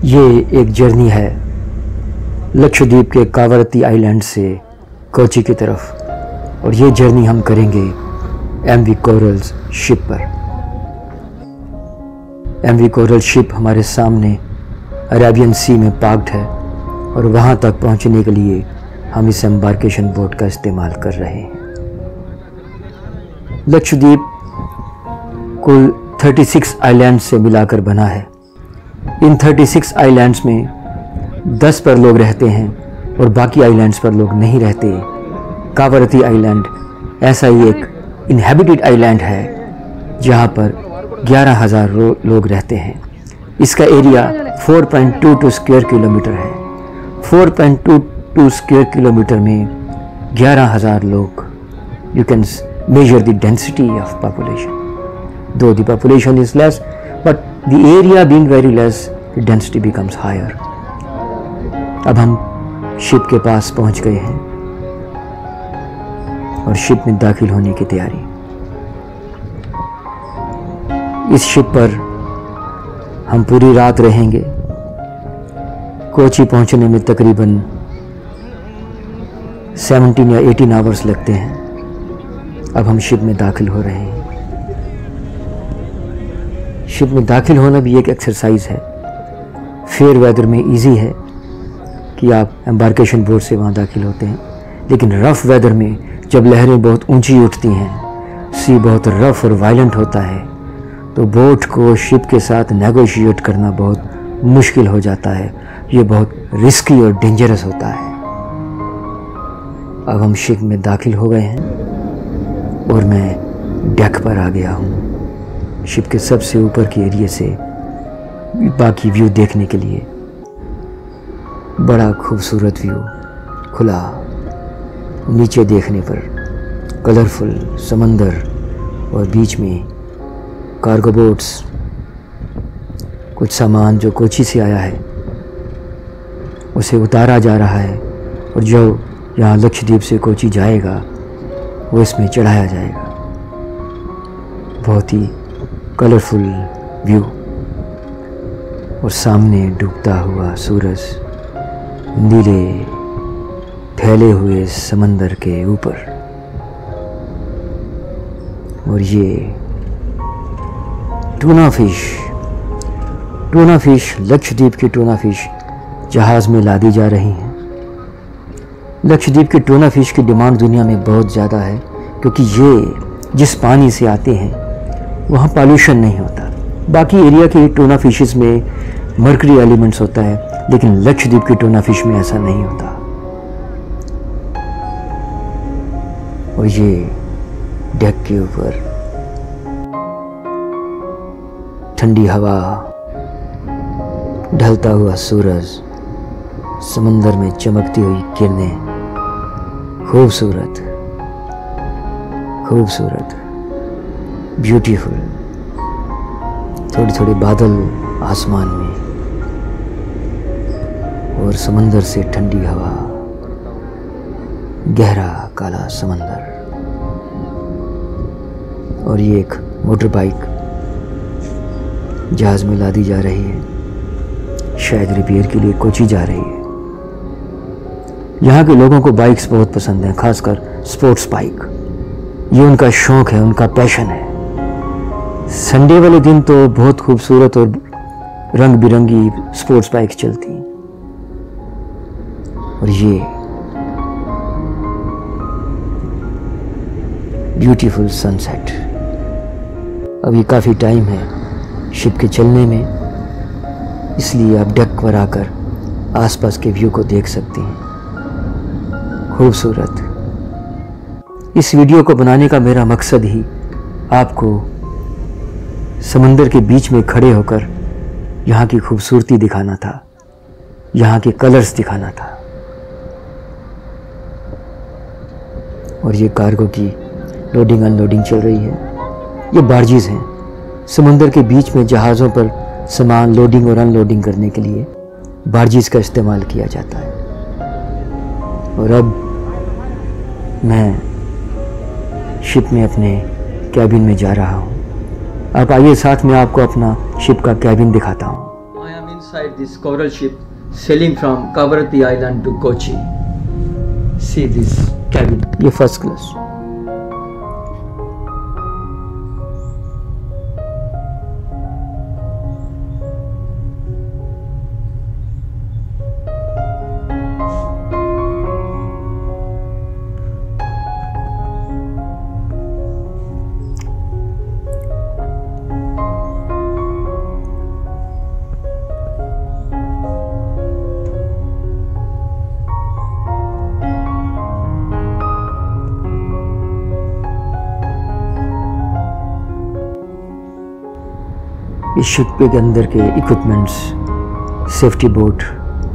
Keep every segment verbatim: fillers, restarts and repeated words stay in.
ये एक जर्नी है लक्षद्वीप के कावरत्ती आइलैंड से कोची की तरफ, और ये जर्नी हम करेंगे एमवी कोरल्स शिप पर। एमवी कोरल शिप हमारे सामने अरेबियन सी में पार्क्ड है और वहाँ तक पहुँचने के लिए हम इस एम्बार्केशन बोट का इस्तेमाल कर रहे हैं। लक्षद्वीप कुल छत्तीस आइलैंड्स से मिलाकर बना है। इन छत्तीस आइलैंड्स में दस पर लोग रहते हैं और बाकी आइलैंड्स पर लोग नहीं रहते। कावरत्ती आइलैंड ऐसा ही एक इनहेबिटेड आइलैंड है जहाँ पर ग्यारह हज़ार लोग रहते हैं। इसका एरिया चार पॉइंट दो दो स्क्वायर किलोमीटर है। चार पॉइंट दो दो स्क्वायर किलोमीटर में ग्यारह हज़ार लोग। You can measure the density of population. Though the population is less, but the area being very less, the density becomes higher. अब हम शिप के पास पहुंच गए हैं और शिप में दाखिल होने की तैयारी। इस शिप पर हम पूरी रात रहेंगे। कोची पहुंचने में तकरीबन सत्रह या अठारह आवर्स लगते हैं। अब हम शिप में दाखिल हो रहे हैं। शिप में दाखिल होना भी एक एक्सरसाइज है। फेयर वेदर में इजी है कि आप एम्बार्केशन बोट से वहाँ दाखिल होते हैं, लेकिन रफ़ वेदर में जब लहरें बहुत ऊंची उठती हैं, सी बहुत रफ़ और वायलेंट होता है, तो बोट को शिप के साथ नेगोशिएट करना बहुत मुश्किल हो जाता है। ये बहुत रिस्की और डेंजरस होता है। अब हम शिप में दाखिल हो गए हैं और मैं डेक पर आ गया हूँ, शिप के सबसे ऊपर के एरिया से बाकी व्यू देखने के लिए। बड़ा खूबसूरत व्यू, खुला, नीचे देखने पर कलरफुल समंदर और बीच में कार्गो बोट्स। कुछ सामान जो कोची से आया है उसे उतारा जा रहा है और जो यहाँ लक्षद्वीप से कोची जाएगा वो इसमें चढ़ाया जाएगा। बहुत ही कलरफुल व्यू और सामने डूबता हुआ सूरज नीले फैले हुए समंदर के ऊपर। और ये tuna fish tuna fish Lakshadweep की टूना फिश जहाज़ में लादी जा रही हैं। लक्षद्वीप के टूना फिश की डिमांड दुनिया में बहुत ज़्यादा है, क्योंकि ये जिस पानी से आते हैं वहाँ पॉल्यूशन नहीं होता। बाकी एरिया के टूना फिशेस में मर्करी एलिमेंट्स होता है, लेकिन लक्षद्वीप की टूना फिश में ऐसा नहीं होता। और ये डेक के ऊपर ठंडी हवा, ढलता हुआ सूरज, समंदर में चमकती हुई किरणें, खूबसूरत खूबसूरत ब्यूटीफुल। थोड़ी थोड़ी बादल आसमान में और समंदर से ठंडी हवा, गहरा काला समंदर। और ये एक मोटर बाइक जहाज में लादी जा रही है, शायद रिपेयर के लिए कोची जा रही है। यहाँ के लोगों को बाइक्स बहुत पसंद हैं, खासकर स्पोर्ट्स बाइक। ये उनका शौक है, उनका पैशन है। संडे वाले दिन तो बहुत खूबसूरत और रंग बिरंगी स्पोर्ट्स बाइक चलती हैं। और ये ब्यूटीफुल सनसेट। अभी काफ़ी टाइम है शिप के चलने में, इसलिए आप डेक पर आकर आसपास के व्यू को देख सकते हैं। खूबसूरत। इस वीडियो को बनाने का मेरा मकसद ही आपको समंदर के बीच में खड़े होकर यहाँ की खूबसूरती दिखाना था, यहाँ के कलर्स दिखाना था। और ये कार्गो की लोडिंग अनलोडिंग चल रही है। ये बार्जीज हैं। समंदर के बीच में जहाज़ों पर सामान लोडिंग और अनलोडिंग करने के लिए बार्जीज का इस्तेमाल किया जाता है। और अब मैं शिप में अपने कैबिन में जा रहा हूँ। आप आइए, साथ में आपको अपना शिप का कैबिन दिखाता हूँ। I am in inside this coral ship sailing from Kavaratti Island to Kochi. See this cabin. ये first class. इस शिप के अंदर के इक्विपमेंट्स, सेफ्टी बोट।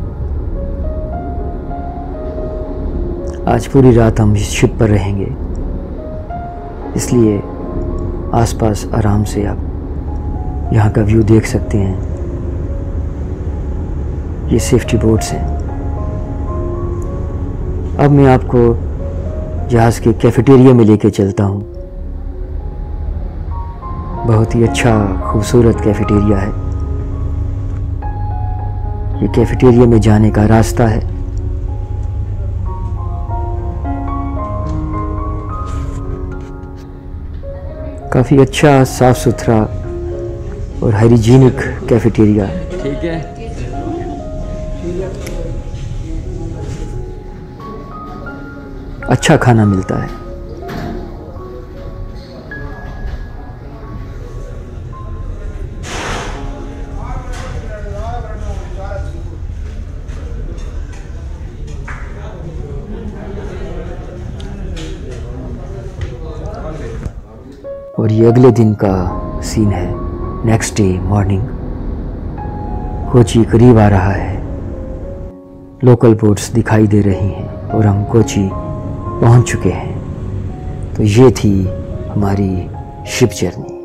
आज पूरी रात हम इस शिप पर रहेंगे, इसलिए आसपास आराम से आप यहाँ का व्यू देख सकते हैं। ये सेफ्टी बोट्स हैं। अब मैं आपको जहाज़ के कैफेटेरिया में लेके चलता हूँ। बहुत ही अच्छा खूबसूरत कैफेटेरिया है। ये कैफेटेरिया में जाने का रास्ता है। काफ़ी अच्छा, साफ सुथरा और हाइजीनिक कैफेटेरिया। ठीक है। अच्छा खाना मिलता है। और ये अगले दिन का सीन है। Next day morning. कोची करीब आ रहा है। लोकल बोट्स दिखाई दे रही हैं और हम कोची पहुंच चुके हैं। तो ये थी हमारी शिप जर्नी।